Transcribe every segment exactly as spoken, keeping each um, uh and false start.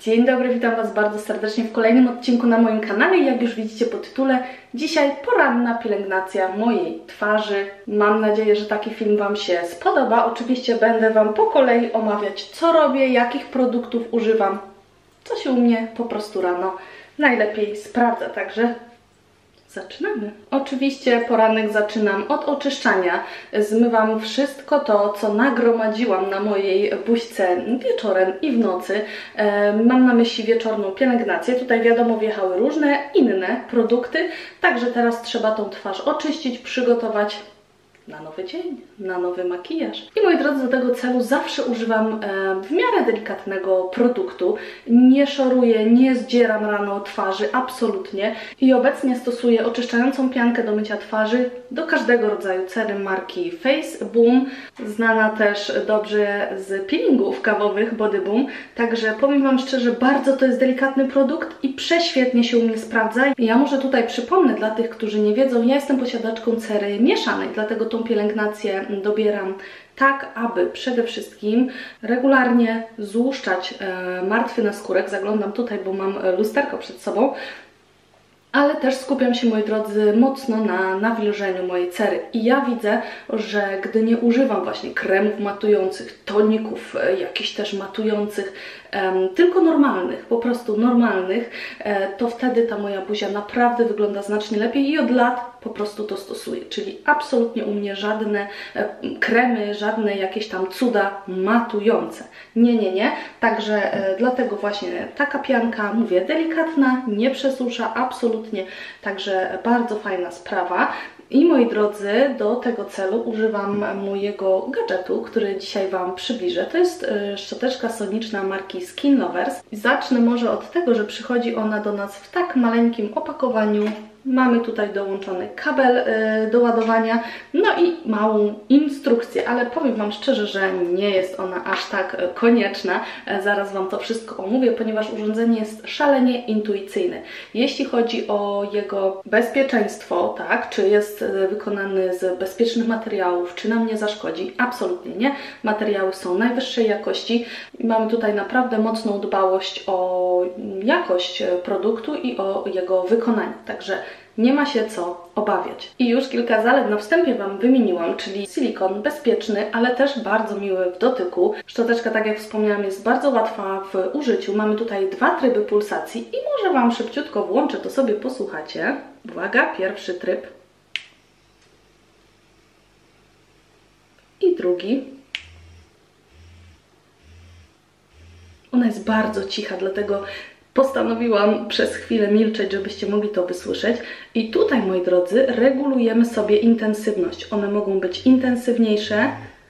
Dzień dobry, witam Was bardzo serdecznie w kolejnym odcinku na moim kanale. Jak już widzicie po tytule, dzisiaj poranna pielęgnacja mojej twarzy. Mam nadzieję, że taki film Wam się spodoba. Oczywiście będę Wam po kolei omawiać, co robię, jakich produktów używam, co się u mnie po prostu rano najlepiej sprawdza. Także zaczynamy. Oczywiście poranek zaczynam od oczyszczania. Zmywam wszystko to, co nagromadziłam na mojej buźce wieczorem i w nocy. Mam na myśli wieczorną pielęgnację. Tutaj wiadomo, wjechały różne inne produkty, także teraz trzeba tą twarz oczyścić, przygotować na nowy dzień, na nowy makijaż. I moi drodzy, do tego celu zawsze używam e, w miarę delikatnego produktu. Nie szoruję, nie zdzieram rano twarzy, absolutnie. I obecnie stosuję oczyszczającą piankę do mycia twarzy do każdego rodzaju cery marki Face Boom, znana też dobrze z peelingów kawowych Body Boom. Także powiem Wam szczerze, bardzo to jest delikatny produkt i prześwietnie się u mnie sprawdza. Ja może tutaj przypomnę dla tych, którzy nie wiedzą, ja jestem posiadaczką cery mieszanej, dlatego tą pielęgnację dobieram tak, aby przede wszystkim regularnie złuszczać e, martwy naskórek. Zaglądam tutaj, bo mam lusterko przed sobą. Ale też skupiam się, moi drodzy, mocno na nawilżeniu mojej cery. I ja widzę, że gdy nie używam właśnie kremów matujących, toników e, jakichś też matujących, e, tylko normalnych, po prostu normalnych, e, to wtedy ta moja buzia naprawdę wygląda znacznie lepiej i od lat po prostu to stosuję. Czyli absolutnie u mnie żadne e, kremy, żadne jakieś tam cuda matujące. Nie, nie, nie. Także e, dlatego właśnie taka pianka, mówię, delikatna, nie przesusza, absolutnie. Także bardzo fajna sprawa. I moi drodzy, do tego celu używam mojego gadżetu, który dzisiaj Wam przybliżę. To jest szczoteczka soniczna marki Skin Lovers. Zacznę może od tego, że przychodzi ona do nas w tak maleńkim opakowaniu. Mamy tutaj dołączony kabel y, do ładowania, no i małą instrukcję, ale powiem Wam szczerze, że nie jest ona aż tak konieczna. E, zaraz Wam to wszystko omówię, ponieważ urządzenie jest szalenie intuicyjne. Jeśli chodzi o jego bezpieczeństwo, tak, czy jest wykonany z bezpiecznych materiałów, czy nam nie zaszkodzi, absolutnie nie. Materiały są najwyższej jakości i mamy tutaj naprawdę mocną dbałość o jakość produktu i o jego wykonanie. Także nie ma się co obawiać. I już kilka zalet na wstępie Wam wymieniłam, czyli silikon bezpieczny, ale też bardzo miły w dotyku. Szczoteczka, tak jak wspomniałam, jest bardzo łatwa w użyciu. Mamy tutaj dwa tryby pulsacji i może Wam szybciutko włączę, to sobie posłuchacie. Uwaga, pierwszy tryb. I drugi. Ona jest bardzo cicha, dlatego postanowiłam przez chwilę milczeć, żebyście mogli to wysłyszeć. I tutaj, moi drodzy, regulujemy sobie intensywność. One mogą być intensywniejsze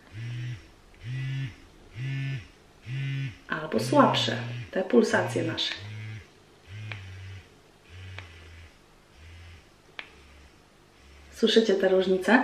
albo słabsze, te pulsacje nasze. Słyszycie te różnice?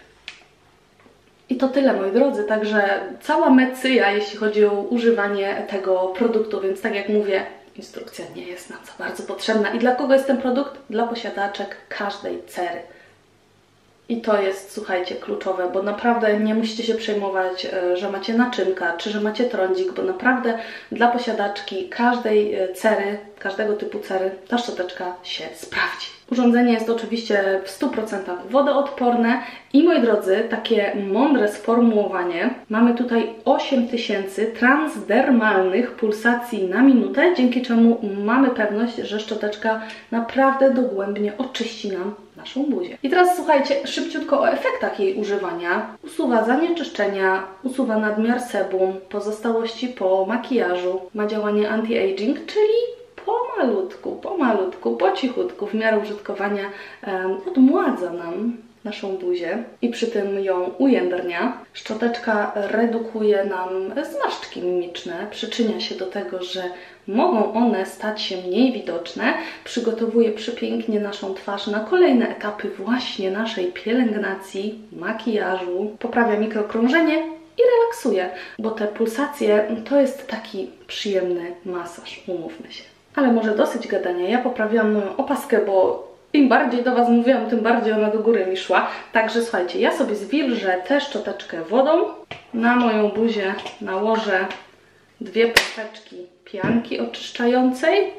I to tyle, moi drodzy, także cała mecyja, jeśli chodzi o używanie tego produktu, więc tak jak mówię, instrukcja nie jest nam za bardzo potrzebna. I dla kogo jest ten produkt? Dla posiadaczek każdej cery. I to jest, słuchajcie, kluczowe, bo naprawdę nie musicie się przejmować, że macie naczynka, czy że macie trądzik, bo naprawdę dla posiadaczki każdej cery, każdego typu cery ta szczoteczka się sprawdzi. Urządzenie jest oczywiście w stu procentach wodoodporne i, moi drodzy, takie mądre sformułowanie. Mamy tutaj osiem tysięcy transdermalnych pulsacji na minutę, dzięki czemu mamy pewność, że szczoteczka naprawdę dogłębnie oczyści nam naszą buzię. I teraz słuchajcie, szybciutko o efektach jej używania. Usuwa zanieczyszczenia, usuwa nadmiar sebum, pozostałości po makijażu, ma działanie anti-aging, czyli pomalutku, pomalutku, po cichutku, w miarę użytkowania um, odmładza nam naszą buzię i przy tym ją ujędrnia. Szczoteczka redukuje nam zmarszczki mimiczne, przyczynia się do tego, że mogą one stać się mniej widoczne, przygotowuje przepięknie naszą twarz na kolejne etapy właśnie naszej pielęgnacji, makijażu, poprawia mikrokrążenie i relaksuje, bo te pulsacje to jest taki przyjemny masaż, umówmy się. Ale może dosyć gadania, ja poprawiam moją opaskę, bo im bardziej do Was mówiłam, tym bardziej ona do góry mi szła. Także słuchajcie, ja sobie zwilżę tę szczoteczkę wodą, na moją buzię nałożę dwie pęteczki pianki oczyszczającej.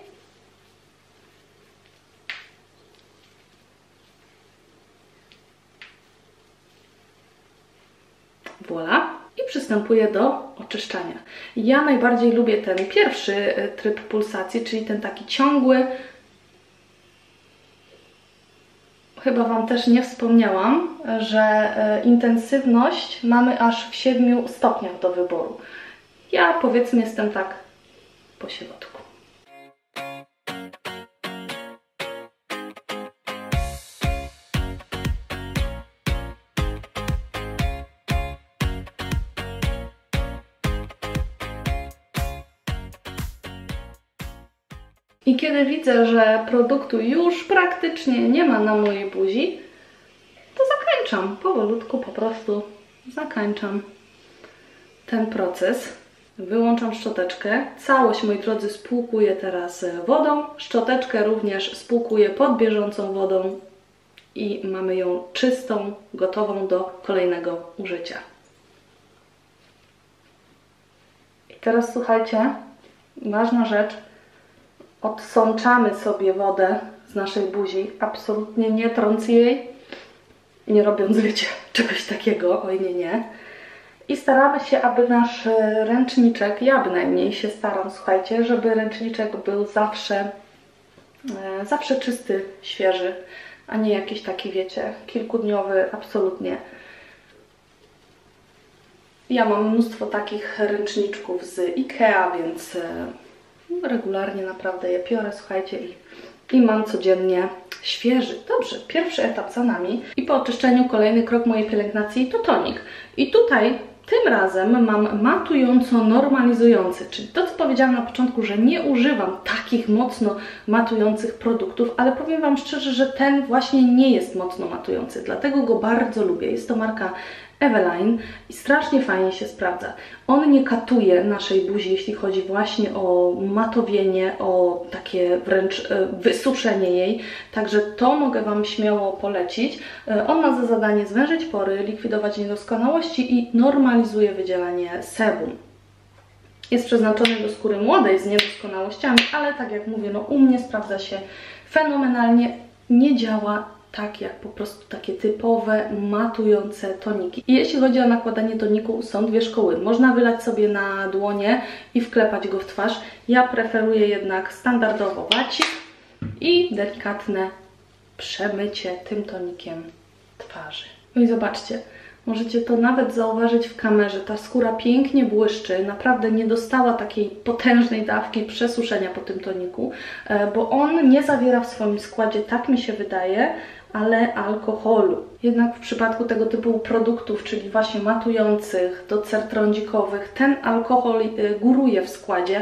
Voilà. I przystępuję do oczyszczania. Ja najbardziej lubię ten pierwszy tryb pulsacji, czyli ten taki ciągły. Chyba Wam też nie wspomniałam, że intensywność mamy aż w siedmiu stopniach do wyboru. Ja powiedzmy jestem tak po środku. I kiedy widzę, że produktu już praktycznie nie ma na mojej buzi, to zakończam. Powolutku po prostu zakończam ten proces. Wyłączam szczoteczkę. Całość, moi drodzy, spłukuję teraz wodą. Szczoteczkę również spłukuję pod bieżącą wodą i mamy ją czystą, gotową do kolejnego użycia. I teraz słuchajcie, ważna rzecz. Odsączamy sobie wodę z naszej buzi, absolutnie nie trąc jej, nie robiąc, wiecie, czegoś takiego, oj nie, nie. I staramy się, aby nasz ręczniczek, ja bynajmniej się staram, słuchajcie, żeby ręczniczek był zawsze, e, zawsze czysty, świeży, a nie jakiś taki, wiecie, kilkudniowy, absolutnie. Ja mam mnóstwo takich ręczniczków z Ikea, więc e, regularnie naprawdę je piorę, słuchajcie, i, i mam codziennie świeży. Dobrze, pierwszy etap za nami i po oczyszczeniu kolejny krok mojej pielęgnacji to tonik. I tutaj tym razem mam matująco normalizujący, czyli to, co powiedziałam na początku, że nie używam takich mocno matujących produktów, ale powiem Wam szczerze, że ten właśnie nie jest mocno matujący, dlatego go bardzo lubię. Jest to marka Eveline i strasznie fajnie się sprawdza. On nie katuje naszej buzi, jeśli chodzi właśnie o matowienie, o takie wręcz wysuszenie jej, także to mogę Wam śmiało polecić. On ma za zadanie zwężyć pory, likwidować niedoskonałości i normalizuje wydzielanie sebum. Jest przeznaczony do skóry młodej z niedoskonałościami, ale tak jak mówię, no u mnie sprawdza się fenomenalnie, nie działa tak jak po prostu takie typowe, matujące toniki. I jeśli chodzi o nakładanie toniku, są dwie szkoły. Można wylać sobie na dłonie i wklepać go w twarz. Ja preferuję jednak standardowo wacik i delikatne przemycie tym tonikiem twarzy. No i zobaczcie, możecie to nawet zauważyć w kamerze. Ta skóra pięknie błyszczy, naprawdę nie dostała takiej potężnej dawki przesuszenia po tym toniku, bo on nie zawiera w swoim składzie, tak mi się wydaje, ale alkoholu. Jednak w przypadku tego typu produktów, czyli właśnie matujących, do cer trądzikowych, ten alkohol góruje w składzie,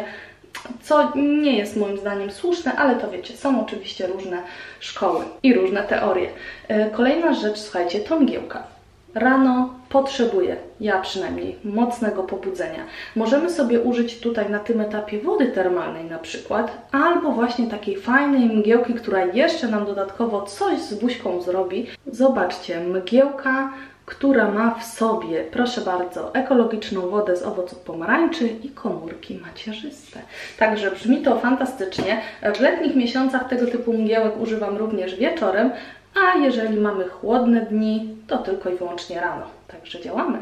co nie jest moim zdaniem słuszne, ale to wiecie, są oczywiście różne szkoły i różne teorie. Kolejna rzecz, słuchajcie, to mgiełka. Rano potrzebuję, ja przynajmniej, mocnego pobudzenia. Możemy sobie użyć tutaj na tym etapie wody termalnej na przykład, albo właśnie takiej fajnej mgiełki, która jeszcze nam dodatkowo coś z buźką zrobi. Zobaczcie, mgiełka, która ma w sobie, proszę bardzo, ekologiczną wodę z owoców pomarańczy i komórki macierzyste. Także brzmi to fantastycznie. W letnich miesiącach tego typu mgiełek używam również wieczorem, a jeżeli mamy chłodne dni, to tylko i wyłącznie rano. Także działamy.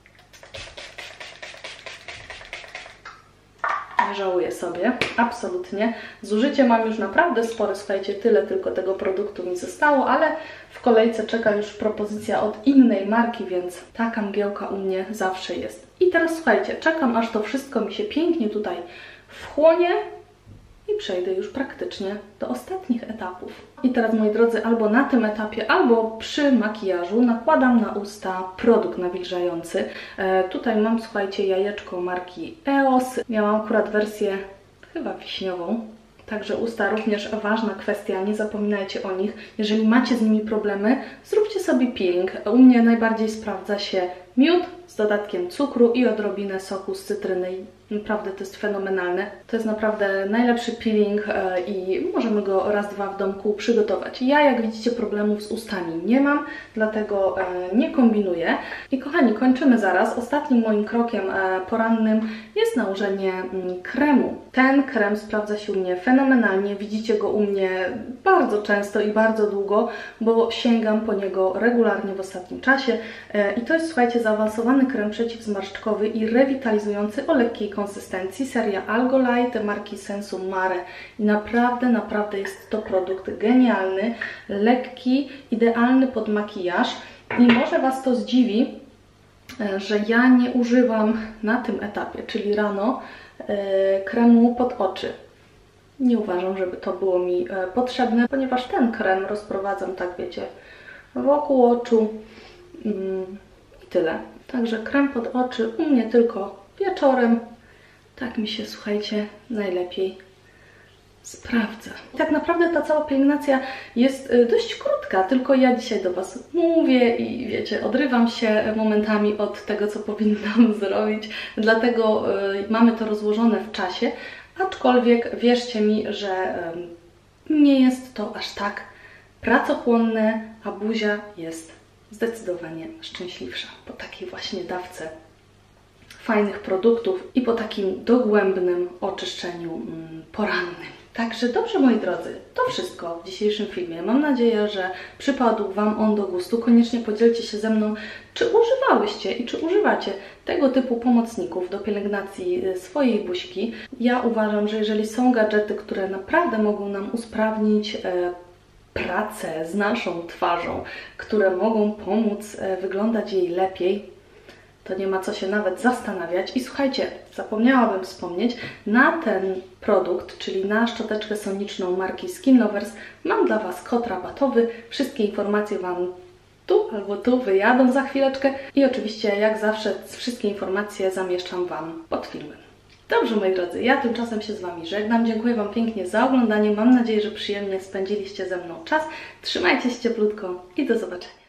Nie żałuję sobie, absolutnie. Zużycie mam już naprawdę spore, słuchajcie, tyle tylko tego produktu mi zostało, ale w kolejce czeka już propozycja od innej marki, więc taka mgiełka u mnie zawsze jest. I teraz słuchajcie, czekam, aż to wszystko mi się pięknie tutaj wchłonie i przejdę już praktycznie do ostatnich etapów. I teraz, moi drodzy, albo na tym etapie, albo przy makijażu nakładam na usta produkt nawilżający. E, tutaj mam, słuchajcie, jajeczko marki E O S. Miałam akurat wersję chyba wiśniową. Także usta również ważna kwestia, nie zapominajcie o nich. Jeżeli macie z nimi problemy, zróbcie sobie peeling. U mnie najbardziej sprawdza się miód z dodatkiem cukru i odrobinę soku z cytryny. Naprawdę to jest fenomenalne. To jest naprawdę najlepszy peeling i możemy go raz, dwa w domku przygotować. Ja, jak widzicie, problemów z ustami nie mam, dlatego nie kombinuję. I kochani, kończymy zaraz. Ostatnim moim krokiem porannym jest nałożenie kremu. Ten krem sprawdza się u mnie fenomenalnie. Widzicie go u mnie bardzo często i bardzo długo, bo sięgam po niego regularnie w ostatnim czasie. I to jest, słuchajcie, zaawansowany krem przeciwzmarszczkowy i rewitalizujący o lekkiej konsystencji, seria Algolite marki Sensum Mare. I naprawdę, naprawdę jest to produkt genialny, lekki, idealny pod makijaż. I może Was to zdziwi, że ja nie używam na tym etapie, czyli rano, kremu pod oczy. Nie uważam, żeby to było mi potrzebne, ponieważ ten krem rozprowadzam, tak wiecie, wokół oczu i tyle. Także krem pod oczy u mnie tylko wieczorem. Tak mi się, słuchajcie, najlepiej sprawdza. Tak naprawdę ta cała pielęgnacja jest dość krótka, tylko ja dzisiaj do Was mówię i wiecie, odrywam się momentami od tego, co powinnam zrobić, dlatego mamy to rozłożone w czasie, aczkolwiek wierzcie mi, że nie jest to aż tak pracochłonne, a buzia jest zdecydowanie szczęśliwsza po takiej właśnie dawce fajnych produktów i po takim dogłębnym oczyszczeniu porannym. Także dobrze, moi drodzy, to wszystko w dzisiejszym filmie. Mam nadzieję, że przypadł Wam on do gustu. Koniecznie podzielcie się ze mną, czy używałyście i czy używacie tego typu pomocników do pielęgnacji swojej buźki. Ja uważam, że jeżeli są gadżety, które naprawdę mogą nam usprawnić e, pracę z naszą twarzą, które mogą pomóc e, wyglądać jej lepiej, to nie ma co się nawet zastanawiać. I słuchajcie, zapomniałabym wspomnieć, na ten produkt, czyli na szczoteczkę soniczną marki Skin Lovers, mam dla Was kod rabatowy. Wszystkie informacje Wam tu albo tu wyjadą za chwileczkę. I oczywiście, jak zawsze, wszystkie informacje zamieszczam Wam pod filmem. Dobrze, moi drodzy, ja tymczasem się z Wami żegnam. Dziękuję Wam pięknie za oglądanie. Mam nadzieję, że przyjemnie spędziliście ze mną czas. Trzymajcie się cieplutko i do zobaczenia.